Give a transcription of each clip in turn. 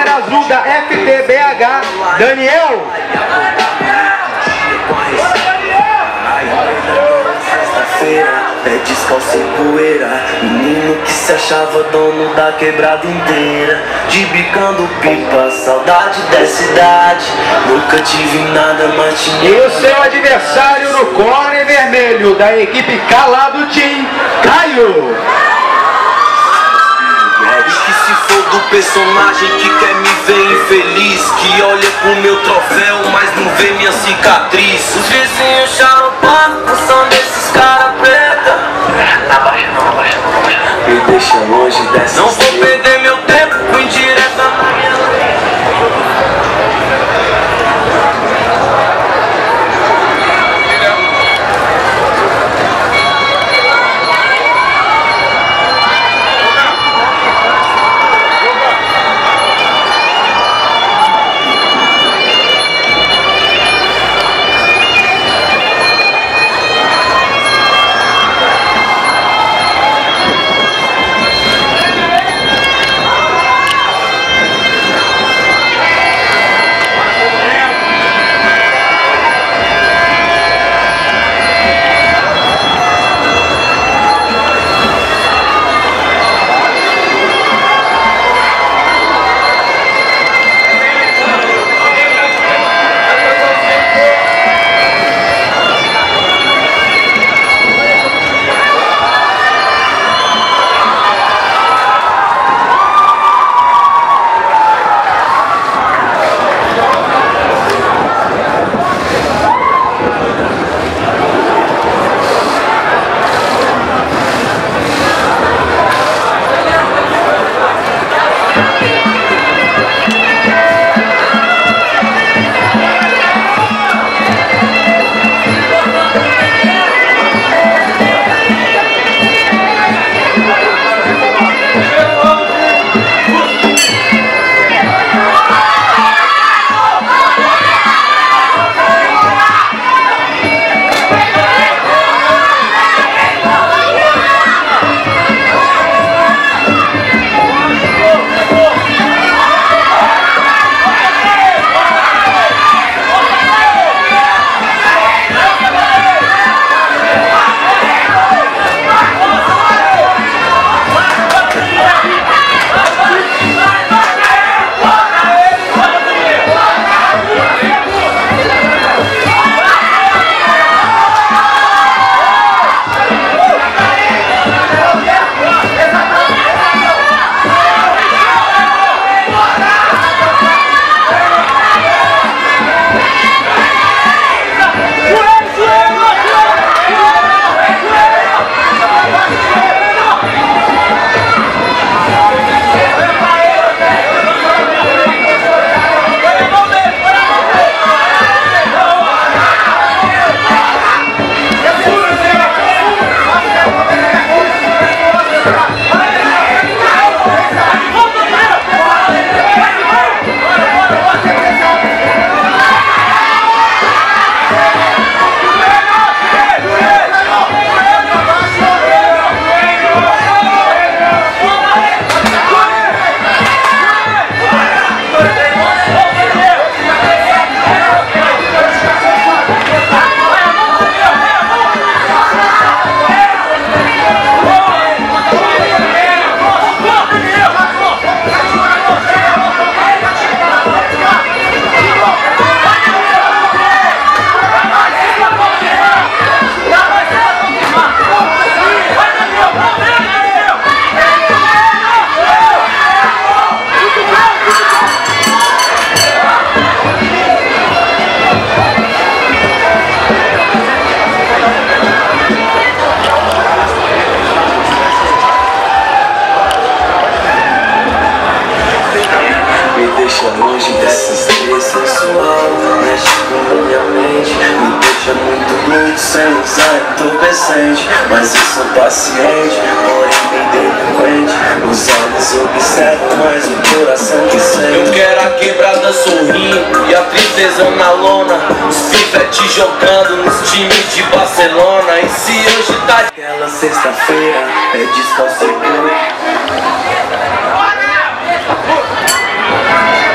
bandeira azul da FTBH, Daniel. Pé descalço e poeira, menino que se achava dono da quebrada inteira. De bicando pipa, saudade dessa idade. Nunca tive nada, mas tinha. E o seu adversário no corner vermelho da equipe Calado Team, Caio. E que se for do personagem que quer me ver infeliz, que olha pro meu troféu, mas não vê minha cicatriz. Os vizinhos charopando, são desses cara preta. Me deixa longe dessa. Não vou perder meu tempo com indireta na minha lei. sem usar entorpecente, mas eu sou paciente, porém bem delinquente. Os olhos observam, mas o coração que sente. Eu quero a quebrada sorrindo e a tristeza na lona, os pivetes jogando nos times de Barcelona. E se hoje tá aquela sexta-feira, é descalço e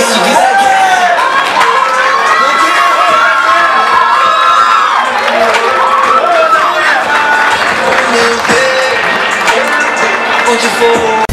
se quiser quer. Onde for